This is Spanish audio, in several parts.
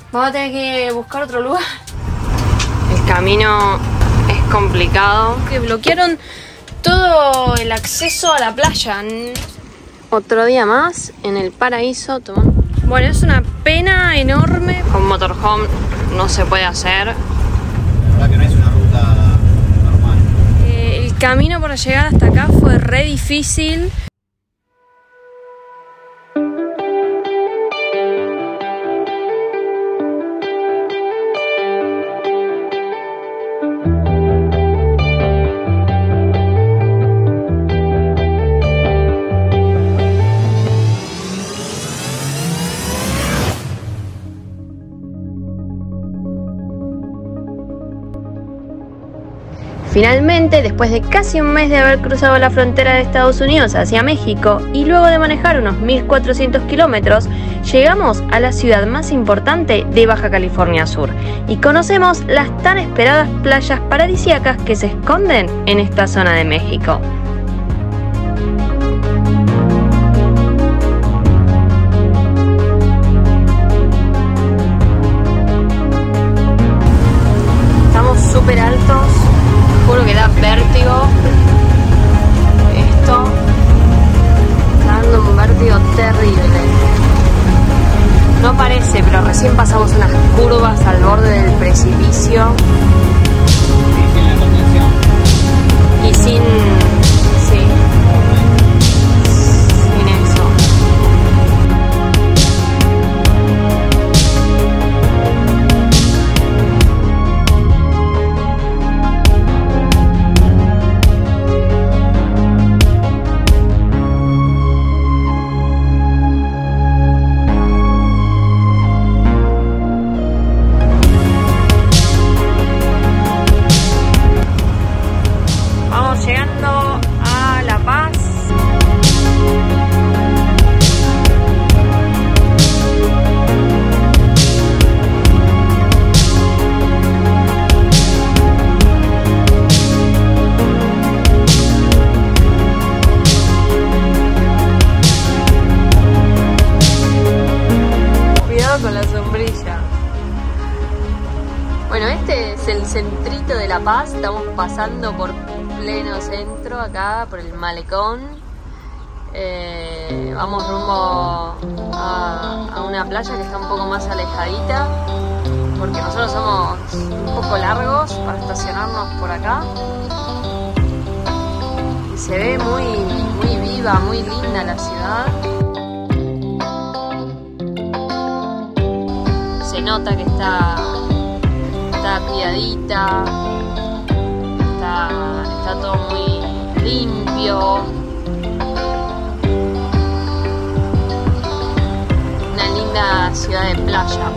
Vamos a tener que buscar otro lugar. El camino es complicado. Que bloquearon todo el acceso a la playa. Otro día más en el paraíso. Bueno, es una pena enorme. Con motorhome no se puede hacer. La verdad que no es una ruta normal. El camino para llegar hasta acá fue re difícil. Finalmente, después de casi un mes de haber cruzado la frontera de Estados Unidos hacia México y luego de manejar unos 1400 kilómetros, llegamos a la ciudad más importante de Baja California Sur y conocemos las tan esperadas playas paradisíacas que se esconden en esta zona de México. Estamos súper altos. Juro que da vértigo. Esto está dando un vértigo terrible. No parece, pero recién pasamos unas curvas al borde del precipicio. Sin la contención. Y sin eso. Llegando a La Paz. Cuidado con la sombrilla. Bueno, este es el centrito de La Paz. Estamos pasando por pleno centro, acá por el malecón. Vamos rumbo a una playa que está un poco más alejadita, porque nosotros somos un poco largos para estacionarnos por acá. Y se ve muy viva, muy linda la ciudad. Se nota que está cuidadita. Está todo muy limpio. Una linda ciudad de playa.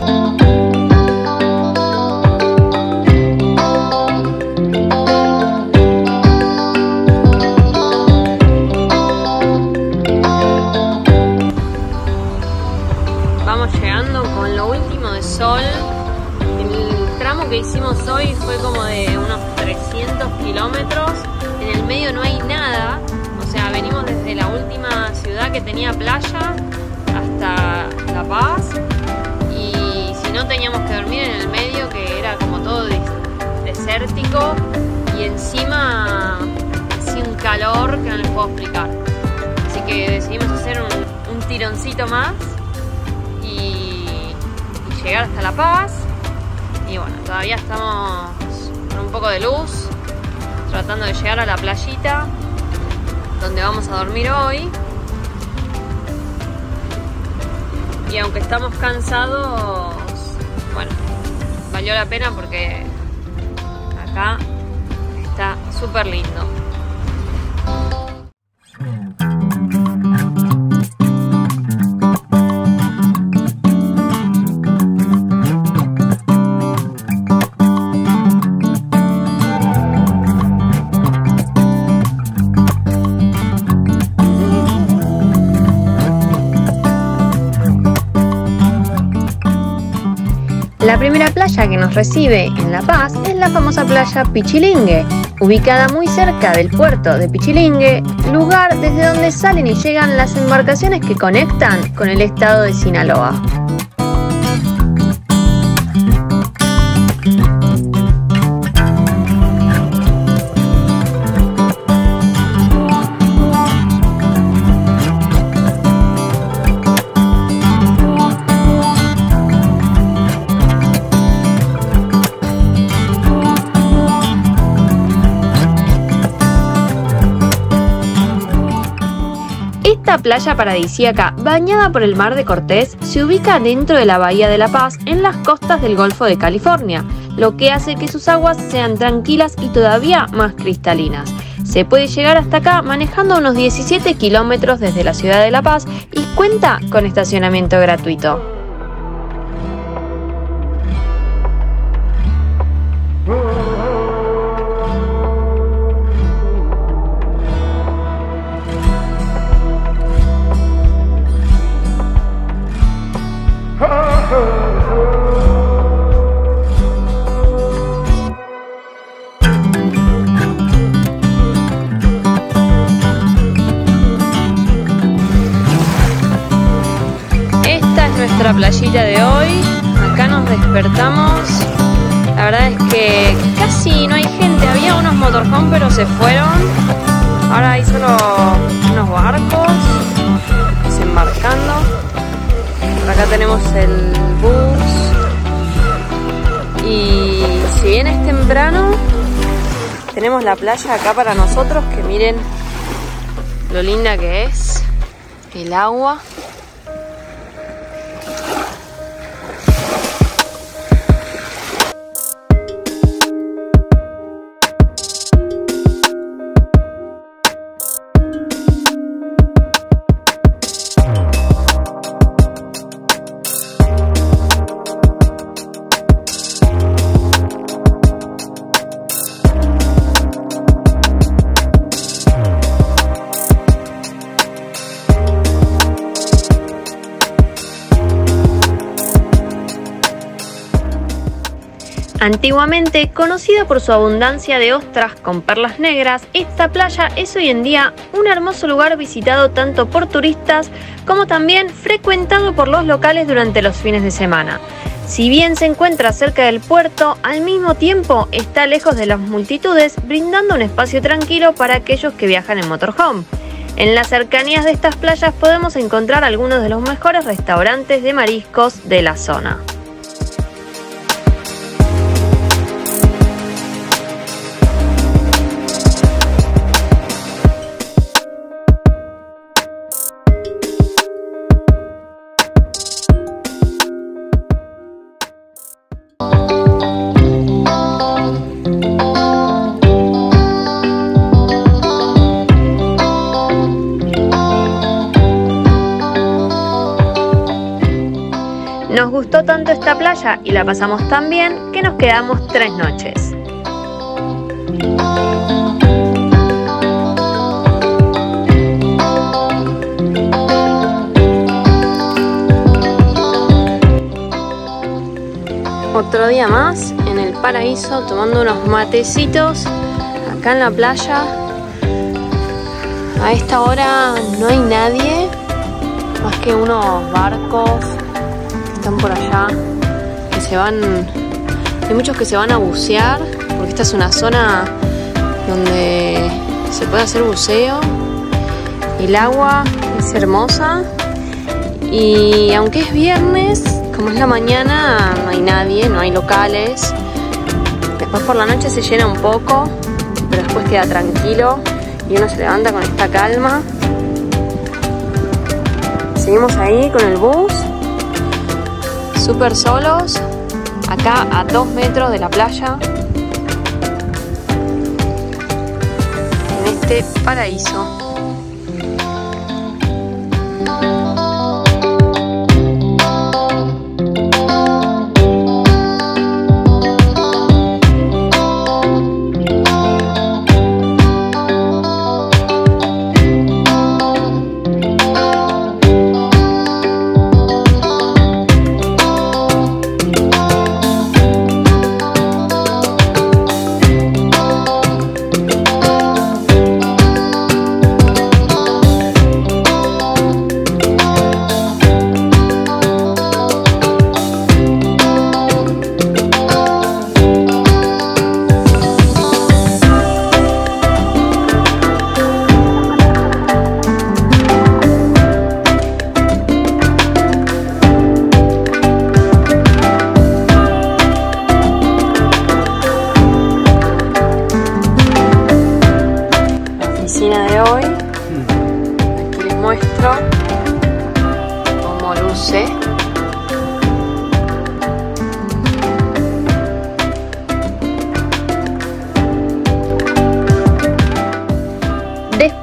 Vamos llegando con lo último de sol. El tramo que hicimos hoy fue como de unos 300 kilómetros. En el medio no hay nada, o sea, venimos desde la última ciudad que tenía playa hasta La Paz, y si no teníamos que dormir en el medio, que era como todo desértico, y encima hacía un calor que no les puedo explicar. Así que decidimos hacer un tironcito más y llegar hasta La Paz. Y bueno, todavía estamos con un poco de luz, tratando de llegar a la playita donde vamos a dormir hoy. Y aunque estamos cansados, bueno, valió la pena porque acá está súper lindo. La primera playa que nos recibe en La Paz es la famosa playa Pichilingue, ubicada muy cerca del puerto de Pichilingue, lugar desde donde salen y llegan las embarcaciones que conectan con el estado de Sinaloa. Esta playa paradisíaca, bañada por el Mar de Cortés, se ubica dentro de la Bahía de La Paz, en las costas del Golfo de California, lo que hace que sus aguas sean tranquilas y todavía más cristalinas. Se puede llegar hasta acá manejando unos 17 kilómetros desde la ciudad de La Paz y cuenta con estacionamiento gratuito. Nuestra playita de hoy, acá nos despertamos. La verdad es que casi no hay gente, había unos motorhome pero se fueron. Ahora hay solo unos barcos desembarcando. Por acá tenemos el bus y si bien es temprano tenemos la playa acá para nosotros, que miren lo linda que es el agua. Antiguamente conocida por su abundancia de ostras con perlas negras, esta playa es hoy en día un hermoso lugar visitado tanto por turistas como también frecuentado por los locales durante los fines de semana. Si bien se encuentra cerca del puerto, al mismo tiempo está lejos de las multitudes, brindando un espacio tranquilo para aquellos que viajan en motorhome. En las cercanías de estas playas podemos encontrar algunos de los mejores restaurantes de mariscos de la zona. Nos gustó tanto esta playa y la pasamos tan bien que nos quedamos 3 noches. Otro día más en el paraíso tomando unos matecitos acá en la playa. A esta hora no hay nadie más que unos barcos están por allá, que se van, hay muchos que se van a bucear, porque esta es una zona donde se puede hacer buceo. El agua es hermosa y aunque es viernes, como es la mañana, no hay nadie, no hay locales. Después por la noche se llena un poco, pero después queda tranquilo y uno se levanta con esta calma. Seguimos ahí con el bus, súper solos, acá a 2 metros de la playa, en este paraíso.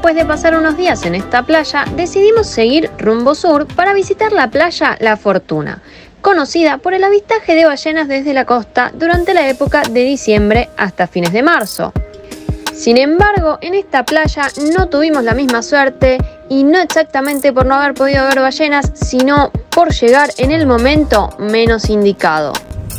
Después de pasar unos días en esta playa, decidimos seguir rumbo sur para visitar la playa La Fortuna, conocida por el avistaje de ballenas desde la costa durante la época de diciembre hasta fines de marzo. Sin embargo, en esta playa no tuvimos la misma suerte, y no exactamente por no haber podido ver ballenas, sino por llegar en el momento menos indicado.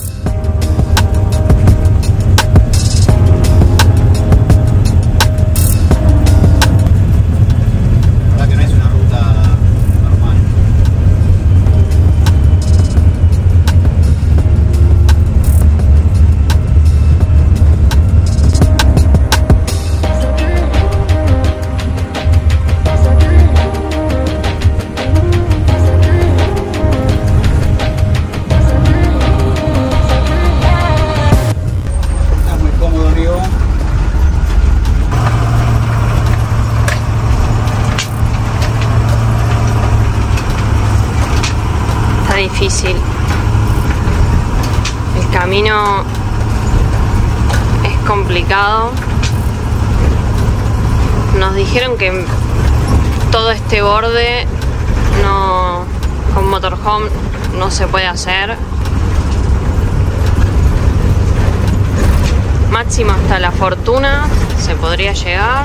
Difícil. El camino es complicado. Nos dijeron que todo este borde con motorhome no se puede hacer. Máximo hasta La Fortuna se podría llegar.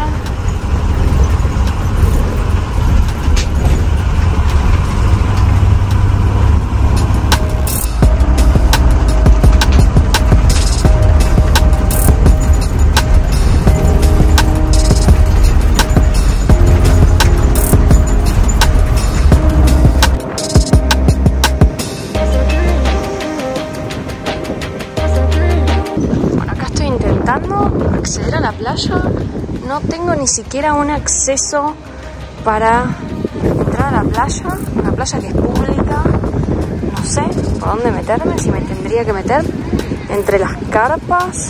Acceder a la playa, no tengo ni siquiera un acceso para entrar a la playa, una playa que es pública. No sé por dónde meterme, si me tendría que meter entre las carpas.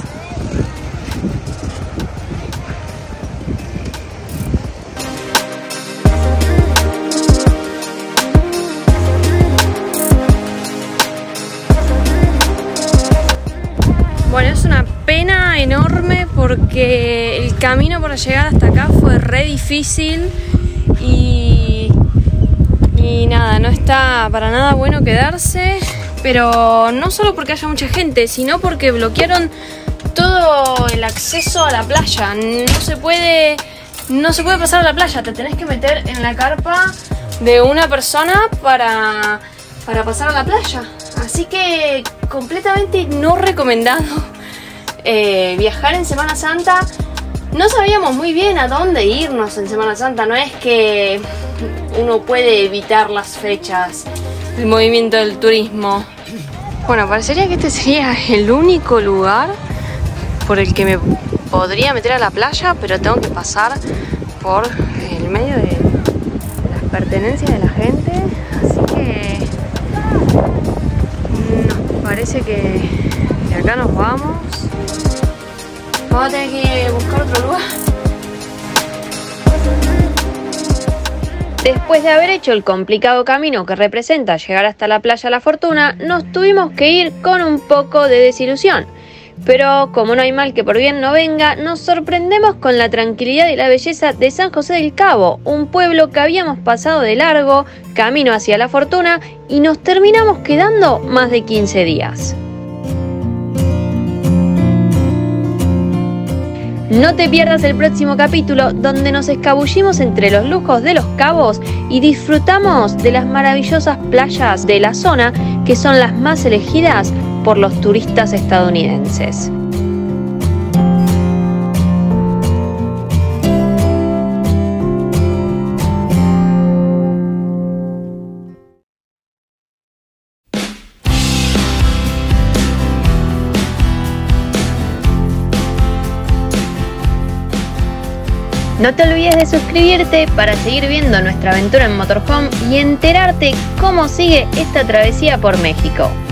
Bueno, es una pena enorme porque el camino para llegar hasta acá fue re difícil y nada, no está para nada bueno quedarse, pero no solo porque haya mucha gente, sino porque bloquearon todo el acceso a la playa. No se puede pasar a la playa, te tenés que meter en la carpa de una persona para pasar a la playa. Así que completamente no recomendado viajar en Semana Santa. No sabíamos muy bien a dónde irnos en Semana Santa. No es que uno puede evitar las fechas, el movimiento del turismo. Bueno, parecería que este sería el único lugar por el que me podría meter a la playa, pero tengo que pasar por el medio de las pertenencias de la gente. Así que parece que de acá nos vamos. Vamos a tener que buscar otro lugar. Después de haber hecho el complicado camino que representa llegar hasta la playa La Fortuna, nos tuvimos que ir con un poco de desilusión. Pero como no hay mal que por bien no venga, nos sorprendemos con la tranquilidad y la belleza de San José del Cabo, un pueblo que habíamos pasado de largo, camino hacia La Fortuna, y nos terminamos quedando más de 15 días. No te pierdas el próximo capítulo, donde nos escabullimos entre los lujos de Los Cabos y disfrutamos de las maravillosas playas de la zona, que son las más elegidas por los turistas estadounidenses. No te olvides de suscribirte para seguir viendo nuestra aventura en motorhome y enterarte cómo sigue esta travesía por México.